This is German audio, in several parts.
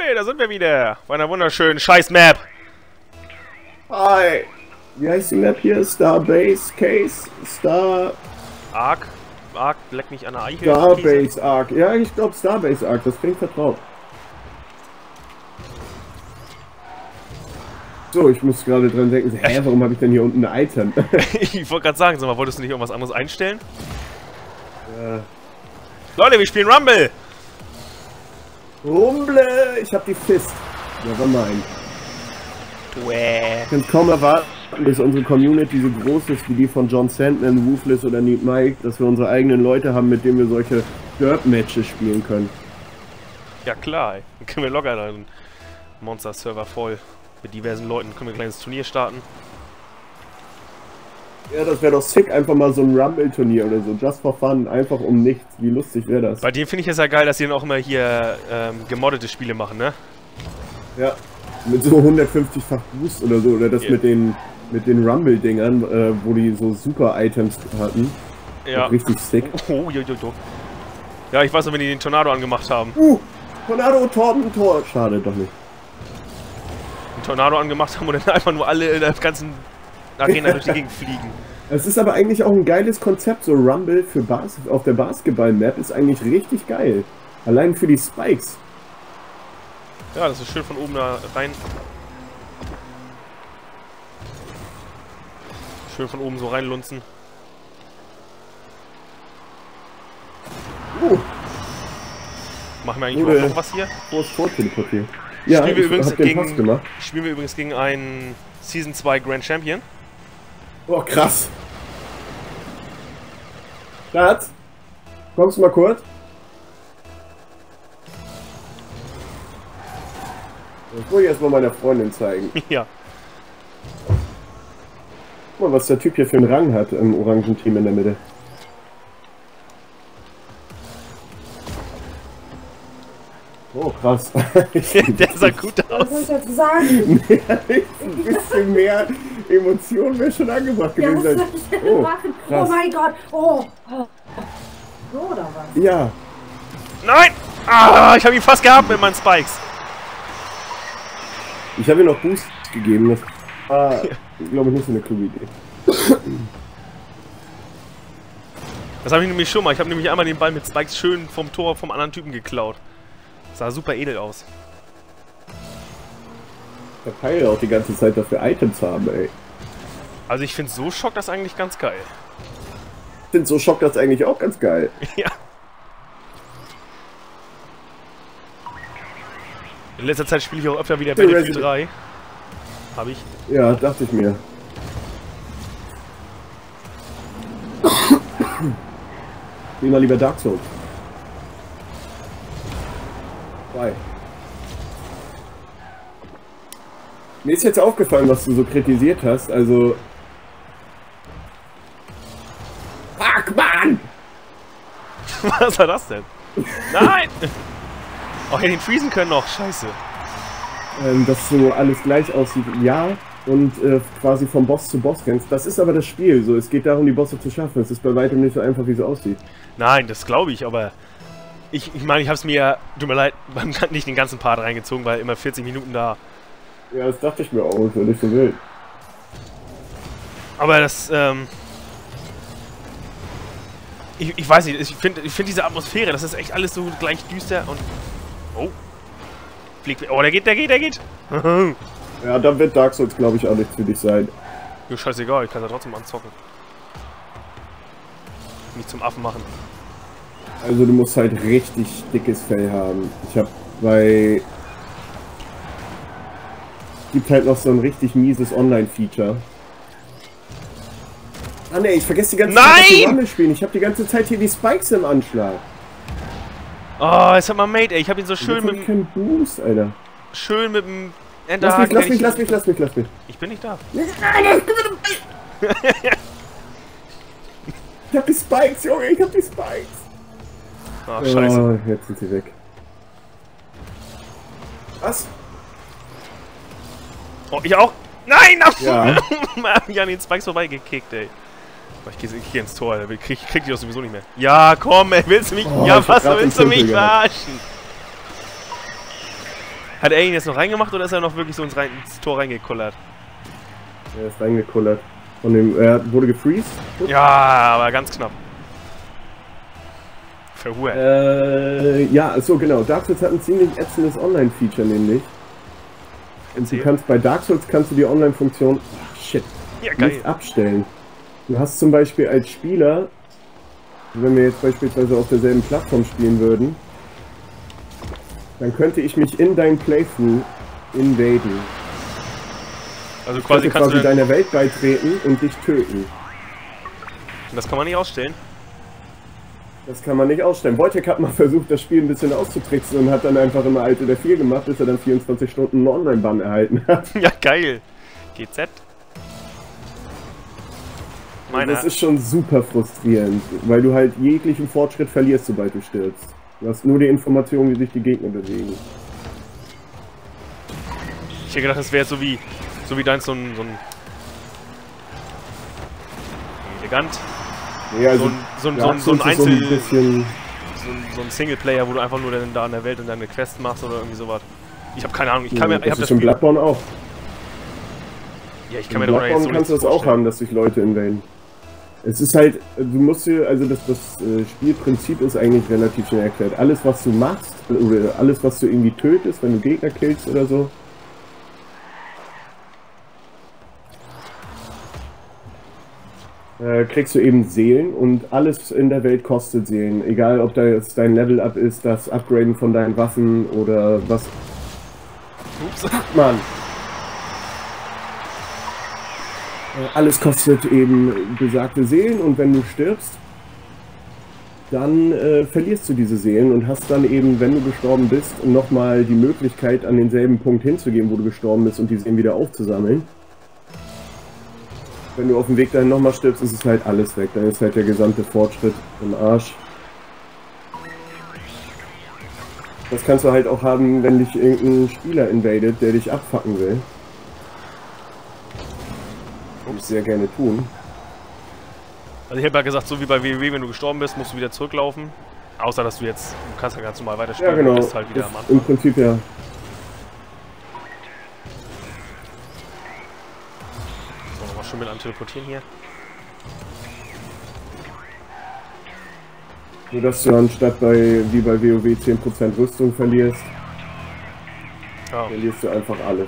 Leute, da sind wir wieder. Bei einer wunderschönen Scheiß-Map. Hi. Wie heißt die Map hier? Starbase Case? Ark, leck mich an der Eiche. Starbase Ark. Ja, ich glaube Starbase Ark. Das klingt vertraut. So, ich muss gerade dran denken. Hä, warum habe ich denn hier unten ein Item? Ich wollte gerade sagen, sag mal, wolltest du nicht irgendwas anderes einstellen? Leute, wir spielen Rumble. Rumble! Ich hab die Fist. Ja, war mein. Ich kann kaum erwarten, dass unsere Community so groß ist wie die von John Sandman, Ruthless oder Need Mike, dass wir unsere eigenen Leute haben, mit denen wir solche Dirt-Matches spielen können. Ja klar, ey. Dann können wir locker einen Monster-Server voll mit diversen Leuten, können wir ein kleines Turnier starten. Ja, das wäre doch sick, einfach mal so ein Rumble-Turnier oder so, just for fun, einfach um nichts. Wie lustig wäre das? Bei dem finde ich es ja geil, dass die dann auch immer hier gemoddete Spiele machen, ne? Ja, mit so 150-fach Boost oder so, oder das mit den Rumble-Dingern, wo die so Super-Items hatten. Ja. Richtig sick. Oh. Ja, ich weiß noch, wenn die den Tornado angemacht haben. Tornado, Tor. Schade, doch nicht. Den Tornado angemacht haben und dann einfach nur alle in der ganzen Arena durch die Gegend fliegen. Es ist aber eigentlich auch ein geiles Konzept, so Rumble für auf der Basketball-Map ist eigentlich richtig geil. Allein für die Spikes. Ja, das ist schön von oben da rein. Schön von oben so reinlunzen. Machen wir eigentlich überhaupt noch was hier? Groß Tor-Teleportiert. Ja, spielen wir übrigens gegen einen Season 2 Grand Champion. Oh, krass. Schatz, kommst du mal kurz? Ich wollte erstmal meiner Freundin zeigen. Ja. Guck mal, was der Typ hier für einen Rang hat im orangen Team in der Mitte. Oh, krass. Der sah gut aus. Was soll ich jetzt sagen? Ein bisschen mehr Emotion wäre schon angebracht Ja, was gewesen. soll ich denn machen? krass. Oh mein Gott. Oh. So oder was? Ja, Nein! Ah, ich habe ihn fast gehabt mit meinen Spikes. ich habe ihm noch Boost gegeben. Das war, glaube ich, nicht so eine kluge Idee. Das habe ich nämlich schon mal. Ich habe nämlich einmal den Ball mit Spikes schön vom Tor vom anderen Typen geklaut. Sah super edel aus. Der Teil auch die ganze Zeit dafür Items haben, ey. Also ich finde so Schock das eigentlich ganz geil. Ich finde so Schock das eigentlich auch ganz geil. Ja. In letzter Zeit spiele ich auch öfter wieder Battlefield 3. Habe ich. Ja, dachte ich mir. Spiel mal lieber Dark Souls. 2. Mir ist jetzt aufgefallen, was du so kritisiert hast, also... Fuck, Mann! Was war das denn? Nein! Oh, ich hätte ihn freezen können noch. Scheiße. Dass so alles gleich aussieht, ja, und quasi vom Boss zu Boss rennst. Das ist aber das Spiel, so, es geht darum, die Bosse zu schaffen. Es ist bei weitem nicht so einfach, wie es aussieht. Nein, das glaube ich, aber... Ich meine, ich habe es mir, tut mir leid, nicht den ganzen Part reingezogen, weil immer 40 Minuten da. Ja, das dachte ich mir auch, das wäre nicht so wild. Aber das, ich weiß nicht, ich finde diese Atmosphäre, das ist echt alles so gleich düster und... Oh. Fliegt... Oh, der geht! Ja, dann wird Dark Souls, glaube ich, auch nichts für dich sein. Jo, scheißegal, ich kann da trotzdem anzocken. Nicht zum Affen machen. Also du musst halt richtig dickes Fell haben. Ich habe bei... Es gibt halt noch so ein richtig mieses Online-Feature. Ah ne, ich vergesse die ganze Zeit, dass wir Rumble spielen. Ich habe die ganze Zeit hier die Spikes im Anschlag. Oh, jetzt hat mal Mate, ey. Ich habe ihn so schön mit dem... Boost, Alter. Schön mit dem... Lass mich. Ich bin nicht da. Ich hab die Spikes, Junge, ich hab die Spikes. Ach, scheiße. Oh, jetzt sind sie weg. Was? Oh, ich auch? Nein! Ja. Ich an den Spikes vorbeigekickt, ey. Ich geh ins Tor, Alter. Krieg die doch sowieso nicht mehr. Ja, komm, ey, willst du mich... Oh, ja, was willst du mich verarschen? Hat er ihn jetzt noch reingemacht oder ist er noch wirklich so ins Tor reingekullert? Er ist reingekullert. Von dem, er wurde gefreezed. Ja, aber ganz knapp. Verhurt. Ja, so genau. Dark Souls hat ein ziemlich ätzendes Online-Feature nämlich. Und du kannst bei Dark Souls die Online-Funktion nicht abstellen. Du hast zum Beispiel als Spieler, wenn wir jetzt beispielsweise auf derselben Plattform spielen würden, dann könnte ich mich in dein Playthrough invaden. Also quasi kannst du deiner Welt beitreten und dich töten. Das kann man nicht ausstellen? Das kann man nicht ausstellen. Wojtek hat mal versucht, das Spiel ein bisschen auszutricksen und hat dann einfach immer Alte der 4 gemacht, bis er dann 24 Stunden einen Online-Bann erhalten hat. Ja, geil. GZ. Das ist schon super frustrierend, weil du halt jeglichen Fortschritt verlierst, sobald du stirbst. Du hast nur die Information, wie sich die Gegner bewegen. Ich hätte gedacht, das wäre so wie deins so ein elegant. Ja, also so ein Einzel... So ein Singleplayer, wo du einfach nur da in der Welt und deine Quest machst oder irgendwie sowas. Ich habe keine Ahnung. Ich habe das in Bloodborne auch. Ja, ich kann mir da jetzt so kannst du das auch haben, dass sich Leute invaden. Es ist halt, du musst dir, also das Spielprinzip ist eigentlich relativ schnell erklärt. Alles, was du machst, oder alles, was du irgendwie tötest, wenn du Gegner killst oder so, kriegst du eben Seelen und alles in der Welt kostet Seelen. Egal, ob da jetzt dein Level-Up ist, das Upgraden von deinen Waffen oder was. Ups. Mann! Alles kostet eben besagte Seelen und wenn du stirbst, dann verlierst du diese Seelen und hast dann eben, wenn du gestorben bist, nochmal die Möglichkeit, an denselben Punkt hinzugehen, wo du gestorben bist und die Seelen wieder aufzusammeln. Wenn du auf dem Weg dahin nochmal stirbst, ist es halt alles weg. Dann ist halt der gesamte Fortschritt im Arsch. Das kannst du halt auch haben, wenn dich irgendein Spieler invadet, der dich abfacken will. Würde ich sehr gerne tun. Also ich habe ja gesagt, so wie bei WoW, wenn du gestorben bist, musst du wieder zurücklaufen. Außer, dass du kannst ja ganz normal weiterspielen. Ja, genau. Und bist halt wieder am Anfang. Im Prinzip ja. Schon mit anteleportieren hier. Nur dass du anstatt wie bei WoW 10% Rüstung verlierst, verlierst du einfach alles.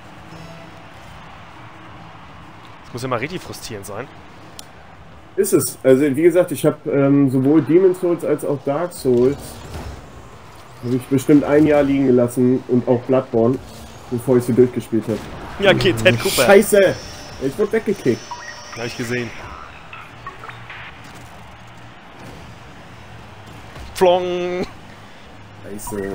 Das muss ja mal richtig frustrierend sein. Ist es. Also wie gesagt, ich habe sowohl Demon's Souls als auch Dark Souls habe ich bestimmt ein Jahr liegen gelassen und auch Bloodborne, bevor ich sie durchgespielt habe. Ja, GZ Cooper. Scheiße! Ich wurde weggekickt. Hab ich gesehen. Flong! Scheiße.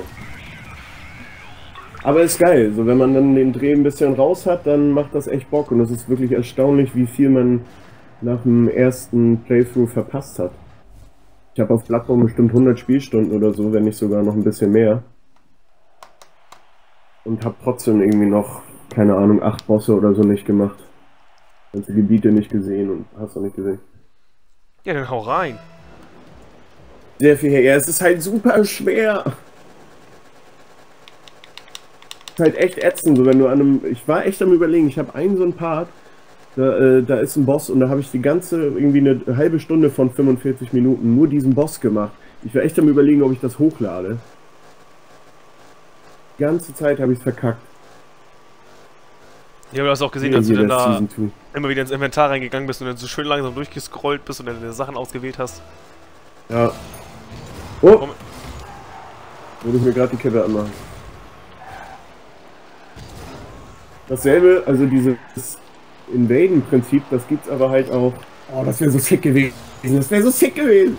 Aber ist geil. So, wenn man dann den Dreh ein bisschen raus hat, dann macht das echt Bock. Und es ist wirklich erstaunlich, wie viel man nach dem ersten Playthrough verpasst hat. Ich habe auf Bloodborne bestimmt 100 Spielstunden oder so, wenn nicht sogar noch ein bisschen mehr. Und habe trotzdem irgendwie noch, keine Ahnung, 8 Bosse oder so nicht gemacht. Ganze Gebiete nicht gesehen und hast du nicht gesehen. Ja, dann hau rein. Sehr viel her. Ja, es ist halt super schwer. Es ist halt echt ätzend, so wenn du an einem... Ich war echt am Überlegen, ich habe einen so einen Part, da ist ein Boss und da habe ich die ganze, irgendwie eine halbe Stunde von 45 Minuten nur diesen Boss gemacht. Ich war echt am Überlegen, ob ich das hochlade. Die ganze Zeit habe ich es verkackt. Ich habe das auch gesehen, als du dann da immer wieder ins Inventar reingegangen bist und dann so schön langsam durchgescrollt bist und dann deine Sachen ausgewählt hast. Ja. Oh! Würde ich mir gerade die Kippe anmachen. Dasselbe, also dieses Invaden-Prinzip, das gibt's aber halt auch... Oh, das wäre so sick gewesen. Das wäre so sick gewesen.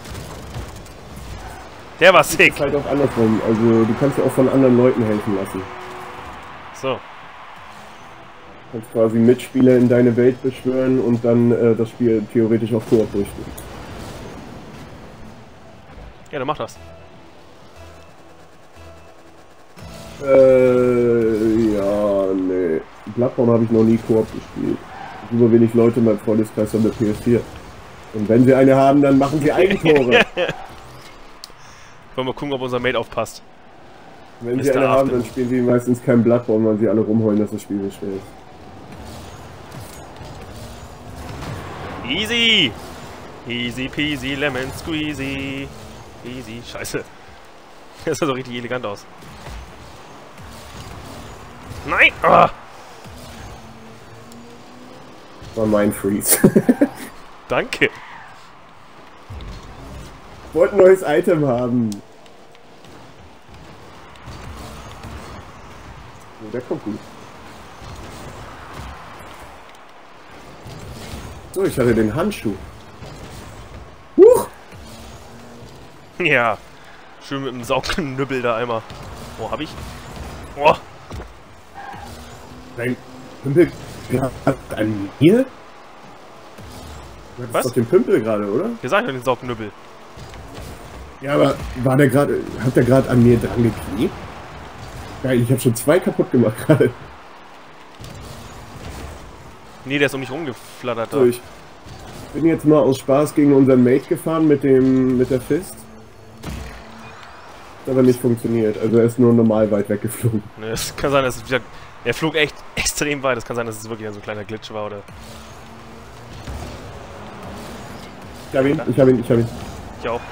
Der war sick. Das ist halt auch andersrum. Also du kannst ja auch von anderen Leuten helfen lassen. So. Du kannst quasi Mitspieler in deine Welt beschwören und dann das Spiel theoretisch auch Koop durchspielen. Ja, dann mach das. Ja, nee. Bloodborne habe ich noch nie Koop gespielt. Super wenig Leute in meinem Freundeskreis haben eine PS4. Und wenn sie eine haben, dann machen sie Eigentore. Wollen wir gucken, ob unser Mate aufpasst. Wenn sie eine haben, dann spielen sie meistens kein Bloodborne, weil sie alle rumheulen, dass das Spiel so schwer ist. Easy! Easy peasy lemon squeezy. Easy. Scheiße. Das sah so richtig elegant aus. Nein! Ah. War mein Freeze. Danke. Wollte ein neues Item haben. Oh, der kommt gut. So, ich hatte den Handschuh. Huch! Ja. Schön mit dem Saugknüppel da einmal. Oh, hab ich? Oh. Nein, Pümpel gerade an mir? Du hattest Was? doch den Pümpel gerade, oder? Gesagt mit dem Saugknüppel. Ja, aber war der gerade, hat der gerade an mir dran geklebt? Geil, ich habe schon 2 kaputt gemacht gerade. Nee, der ist um mich rumgeflattert da. So, ich bin jetzt mal aus Spaß gegen unseren Mate gefahren mit der Fist. Hat aber nicht funktioniert, also er ist nur normal weit weggeflogen. Ne, es kann sein, dass es wieder... Er flog echt extrem weit. Es kann sein, dass es wirklich so ein kleiner Glitch war, oder... Ich hab ihn, ich hab ihn, ich hab ihn. Ich auch.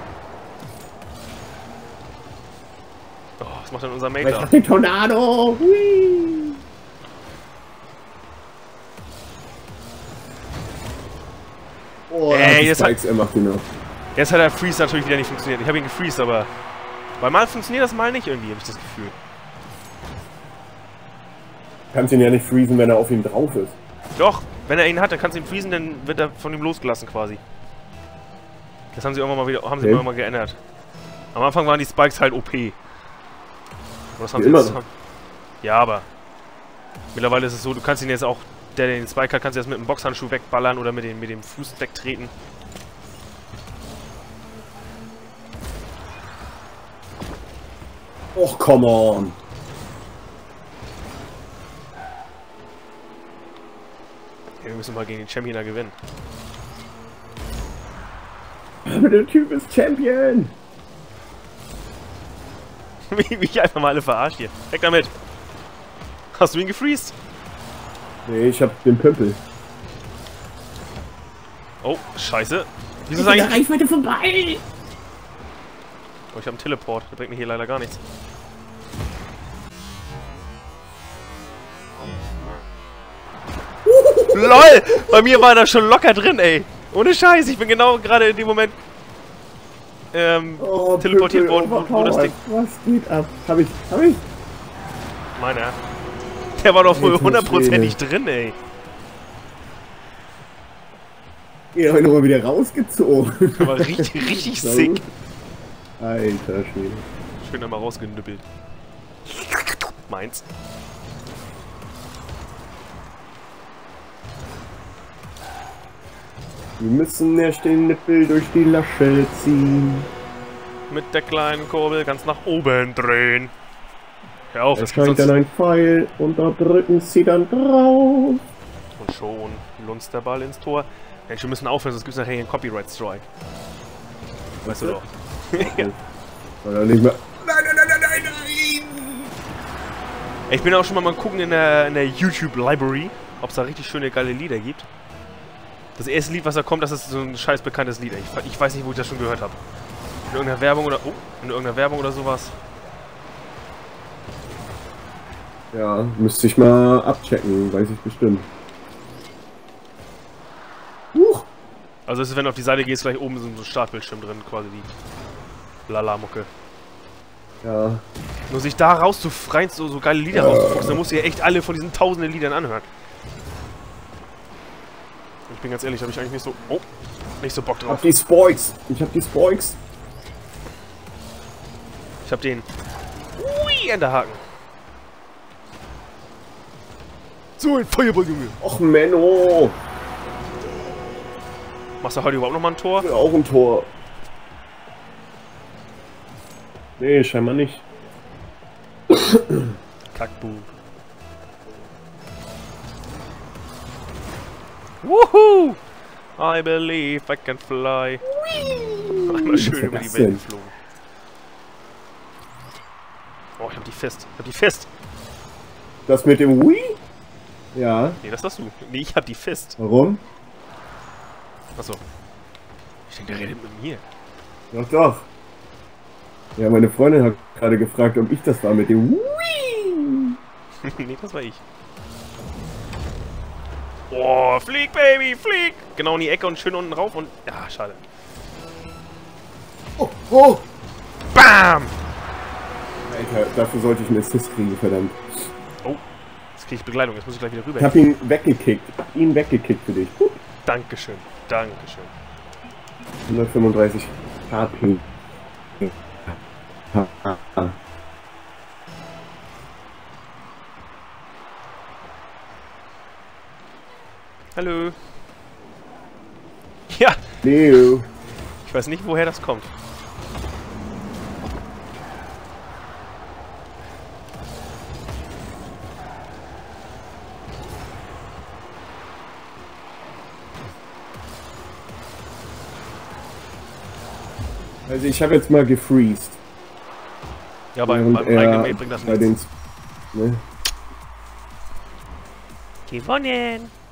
Oh, was macht denn unser Mate Ich da? hab den Tornado! Hui. Oh, Jetzt Spikes, er macht ihn noch. Jetzt hat der Freeze natürlich wieder nicht funktioniert. Ich habe ihn gefreezed, aber... Weil mal funktioniert das, mal nicht irgendwie, habe ich das Gefühl. Kannst ihn ja nicht freezen, wenn er auf ihm drauf ist. Doch, wenn er ihn hat, dann kannst du ihn freezen, dann wird er von ihm losgelassen quasi. Das haben sie irgendwann mal wieder, irgendwann mal geändert. Am Anfang waren die Spikes halt OP. Und das haben sie immer jetzt, noch. ja, aber mittlerweile ist es so, du kannst ihn jetzt auch, der den Spike hat, kannst du jetzt mit dem Boxhandschuh wegballern oder mit dem Fuß wegtreten. Och, come on! Ja, wir müssen mal gegen den Champion da gewinnen. Aber der Typ ist Champion! Wie ich einfach mal alle verarscht hier. Weg damit! Hast du ihn gefreezed? Nee, ich hab den Pümpel. Oh, scheiße. Wieso Ich sag bin ich... der Reichweite vorbei! Oh, ich hab einen Teleport. Der bringt mir hier leider gar nichts. LOL! Bei mir war das schon locker drin, ey! Ohne Scheiß, ich bin genau gerade in dem Moment teleportiert worden, wo das Ding... Was geht ab? Hab ich? Meiner. Der war doch wohl hundertprozentig drin, ey. Ihr habt ihn nochmal wieder rausgezogen. Der war richtig sick. Alter Schwede. Schön einmal rausgenüppelt. Meins. Wir müssen erst den Nippel durch die Lasche ziehen. Mit der kleinen Kurbel ganz nach oben drehen. Hör auf, Es das geht scheint sonst... dann ein Pfeil und da drücken sie dann drauf. Und schon lunzt der Ball ins Tor. Mensch, wir müssen aufhören, sonst gibt es nachher hier einen Copyright-Strike. Weißt du doch. Ja. Oder nicht mehr. Nein! Ich bin auch schon mal gucken in der YouTube-Library, ob es da richtig schöne, geile Lieder gibt. Das erste Lied, was da kommt, das ist so ein scheiß bekanntes Lied. Ich weiß nicht, wo ich das schon gehört habe. In irgendeiner Werbung oder... Oh, in irgendeiner Werbung oder sowas. Ja, müsste ich mal abchecken, weiß ich bestimmt. Also es ist, wenn du auf die Seite gehst, gleich oben so ein Startbildschirm drin, quasi die Lala-Mucke. Ja. Nur sich da rauszufreien, so geile Lieder rauszufuchsen, dann musst du ja echt alle von diesen tausenden Liedern anhören. Ich bin ganz ehrlich, habe ich eigentlich nicht so... Oh, nicht so Bock Ich drauf. hab die Spikes. Ich hab die Spikes. Ich hab den... Ui, Enderhaken. So ein Feuerball, Junge. Och, Menno. Machst du heute überhaupt nochmal ein Tor? Ja, auch ein Tor. Nee, scheinbar nicht. Kackbu. Woohoo! I believe I can fly. Einmal schön über die Welt geflogen. fest. Ich hab die fest. Das mit dem Wii? Ja. Nee, das hast du. Nee, ich hab die fest. Warum? Achso. Ich denke, der redet mit mir. Doch, doch. Ja, meine Freundin hat gerade gefragt, ob ich das war mit dem Wii. Nee, das war ich. Oh, flieg, Baby, flieg! Genau in die Ecke und schön unten rauf und... Ja, schade. Oh, oh! Bam! Alter, dafür sollte ich einen Assist kriegen, verdammt. Oh, jetzt krieg ich Begleitung, jetzt muss ich gleich wieder rüber. Ich hab ihn weggekickt. Ihn weggekickt für dich. Dankeschön, Dankeschön. 135 HP. Hallo. Ja, Leo. ich weiß nicht, woher das kommt. Also ich habe jetzt mal gefreezed. Ja, beim eigenen Mate bringt das bei nichts. den, ne? Gewonnen!